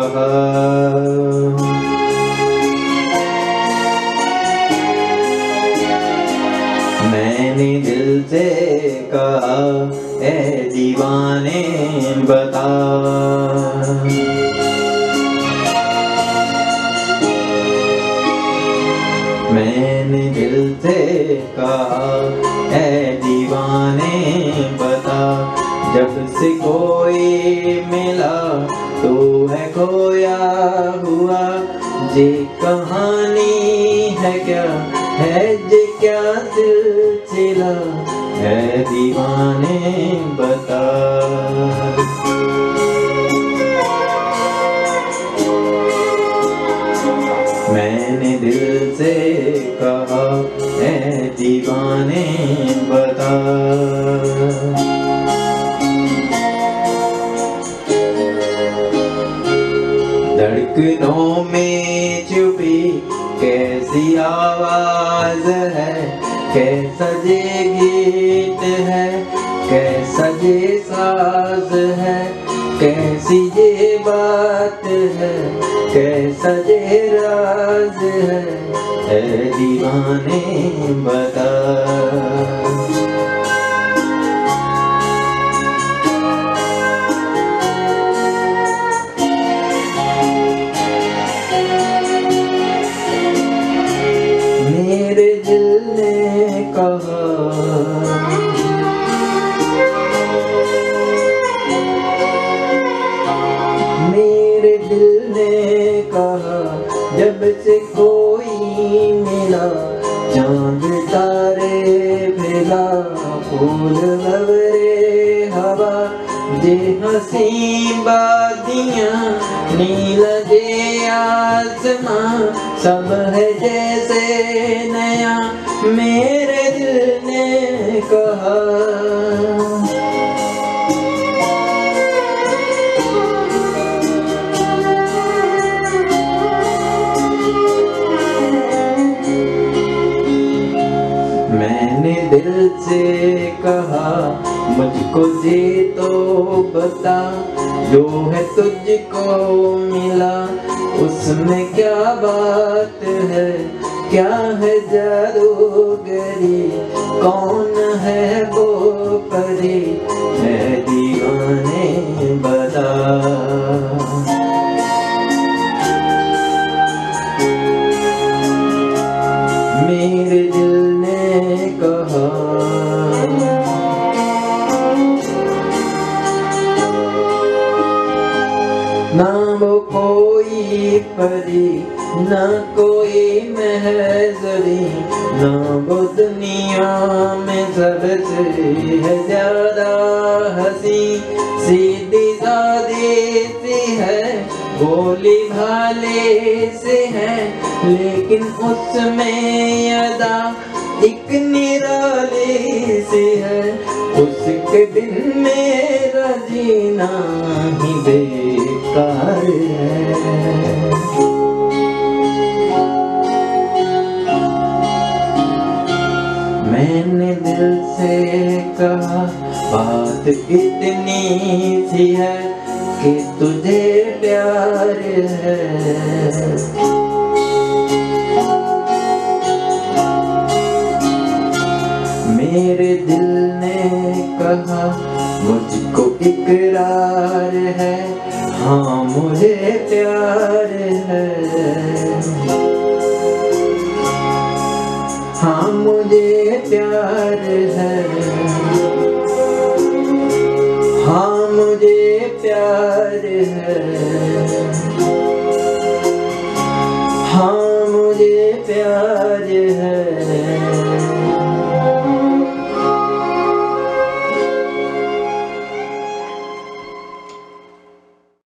कहा। मैंने दिल से कहा ए दीवाने बता। मैंने दिल से कहा ए दीवाने बता, जब से कोई मिला तो है खोया हुआ। ये कहानी है क्या, है ये क्या सिलसिला, है दीवाने बता। मैंने दिल से कहा ए दीवाने बता। धड़कनों में छुपी कैसी आवाज है, कैसा ये गीत है, कैसा ये साज है, कैसी ये बात है, कैसा ये राज है दीवाने बता। मेरे दिल ने कहा, मेरे दिल ने कहा, जब से कोई मिला चांद तारे मिला, फूल भंवरे हवा, जे हंसी बादियाँ नील जे आसमां, सब है जैसे नया। मेरे दिल ने कहा, मैंने दिल से कहा मुझको ये तो बता, जो है तुझको मिला उसमें क्या बात है, क्या है जादूगरी, कौन है वो परी, है दीवाने बता। मेरे दिल ने कहा, ना वो कोई परी, ना कोई महज़री, ना वो दुनिया में सबसे है ज्यादा हंसी, सीधी सादी सी है, भोली भाले से है, लेकिन उसमें अदा एक निराली सी है। उसके बिन मेरा जीना ही बेकार है। मैंने दिल से कहा बात इतनी सी है कि तुझे प्यार है। मेरे दिल ने कहा मुझको इकरार है, हाँ मुझे प्यार है, हाँ मुझे प्यार है, हाँ मुझे प्यार है, हाँ मुझे प्यार है।